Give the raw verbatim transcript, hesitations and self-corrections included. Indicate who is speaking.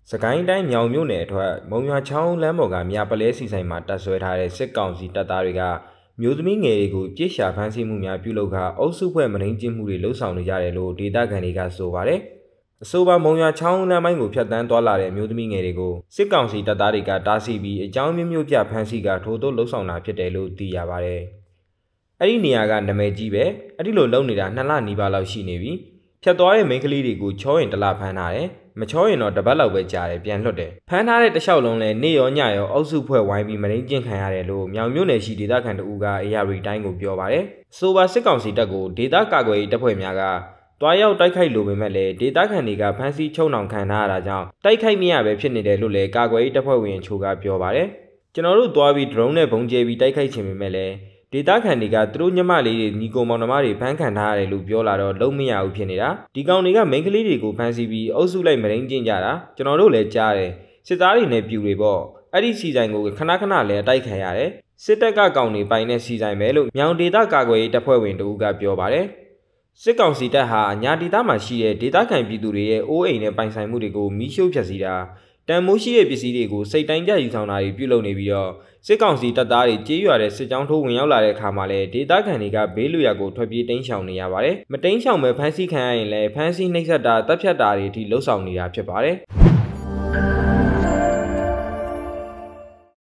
Speaker 1: စကိုင်းတိုင်းမြောင်မြို့နယ်အထွက်မုံရွာချောင်းလမ်းပေါ်ကမြပလဲစီဆိုင်မှာတပ်ဆွဲထားတဲ့စစ်ကောင်စီတပ်သားတွေကမျိုးသမီးငယ်တွေကိုပြစ်ရှာဖမ်းဆီးမှုများပြုလုပ်ကအုပ်စုဖွဲ့မရင်းကျင်းမှုတွေလှုပ်ဆောင်နေကြတယ်လို့ဒေသခံတွေကဆိုပါတယ်။အဆိုပါမုံရွာချောင်းလမ်းပိုင်းကိုဖြတ်တန်းသွားလာတဲ့မျိုးသမီးငယ်တွေကိုစစ်ကောင်စီတပ်သားတွေကတားဆီးပြီးအကြောင်းမျိုးမျိုးပြဖမ်းဆီးကထိုးသွလှုပ်ဆောင်တာဖြစ်တယ်လို့သိရပါတယ်။အဲ့ဒီနေရာကနာမည်ကြီးပဲအဲ့ဒီလိုလုံနေတာနှစ်လနီးပါးလောက်ရှိနေပြီ။ဖြတ်သွားတဲ့မိန်းကလေးတွေကိုချောရင်တလဖမ်းထားတယ်။မချောရင်တော့တပတ်လောက်ပဲကြာတယ်ပြန်လွတ်တယ်ဖမ်းထားတဲ့တခြားလုံးလဲနေရောညရောအုပ်စုဖွဲ့ဝိုင်းပြီးမရင်းကျင့်ခံရတယ်လို့မြောင်မြို့နယ်ရှိဒေသခံတို့ကအရာရီတိုင်းကိုပြောပါတယ်ဆိုပါစစ်ကောင်စီတပ်ကိုဒေသကာကွယ်ရေးတပ်ဖွဲ့များကတွားရောက်တိုက်ခိုက်လိုပေမဲ့လည်းဒေသခံတွေကဖမ်းဆီးချုံနှောင်ခံထားရတာကြောင့်တိုက်ခိုက်မရပဲဖြစ်နေတယ်လို့လည်းကာကွယ်ရေးတပ်ဖွဲ့ဝင်ချို့ကပြောပါတယ်ကျွန်တော်တို့တွားပြီး drone နဲ့ပုံကျဲပြီးတိုက်ခိုက်ချင်ပေမဲ့လည်းဒေသခံတွေကသူတို့ညမလေးတွေညီကိုမောင်နှမတွေဖမ်းခံထားရတယ်လို့ပြောလာတော့လုံးမရဘူးဖြစ်နေတာဒီကောင်တွေကမိန်းကလေးတွေကိုဖမ်းဆီးပြီးအုပ်စုလိုက်မရင်းကျင့်ကြတာကျွန်တော်တို့လည်းကြားတယ်စစ်သားတွေနဲ့ပြူတွေပေါ့အဲ့ဒီစီဆိုင်ကိုခဏခဏလည်းတိုက်ခံရတယ်စစ်တပ်ကကောင်တွေပိုင်တဲ့စီဆိုင်ပဲလို့မြောင်ဒေသကာကွယ်ရေးတပ်ဖွဲ့ဝင်တို့ကပြောပါတယ်စစ်ကောင်စီတပ်ဟာညာဒေသမှာရှိတဲ့ဒေသခံပြည်သူတွေရဲ့အိုးအိမ်နဲ့ပိုင်ဆိုင်မှုတွေကိုမီးရှို့ဖျက်ဆီးတာတန်မိုးရှိတဲ့ပစ္စည်းတွေကိုစိတ်တိုင်းကြယူဆောင်တာတွေပြုလုပ်နေပြီးတော့စစ်ကောင်စီတပ်သားတွေကြေးရွာတဲ့စစ်ကြောင်းထိုးဝင်ရောက်လာတဲ့အခါမှာလည်းဒေသခံတွေကဘေးလွရာကိုထွက်ပြေးတိမ်းရှောင်နေရပါတယ်။မတိမ်းရှောင်ပဲဖမ်းဆီးခံရရင်လည်းဖမ်းဆီးနှိပ်စက်တာတပ်ဖြတ်တာတွေအထိလှုပ်ဆောင်နေတာဖြစ်ပါတယ်။